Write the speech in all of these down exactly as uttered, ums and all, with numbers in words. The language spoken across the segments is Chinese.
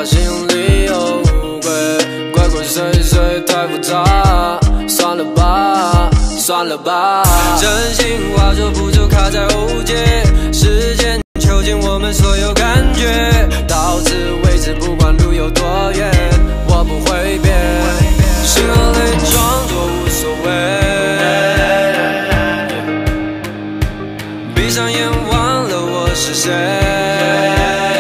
话心里有鬼，鬼鬼祟祟太复杂，算了吧，算了吧。真心话说不出，卡在误解，时间囚禁我们所有感觉，到此为止，不管路有多远，我不会变。心和泪装作无所谓，闭上眼忘了我是谁。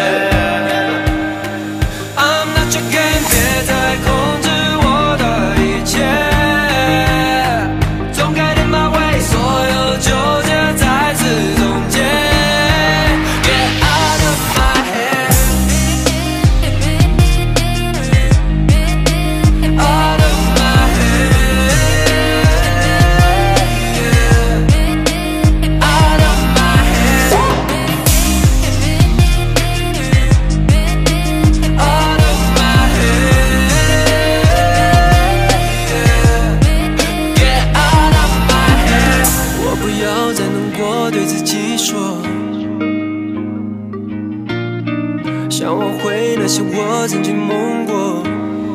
对自己说，想挽回那些我曾经梦过，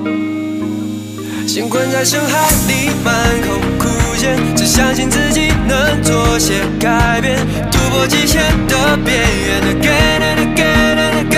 心困在深海里，满口苦谏，只相信自己能做些改变，突破极限的边缘 ，again and again and again。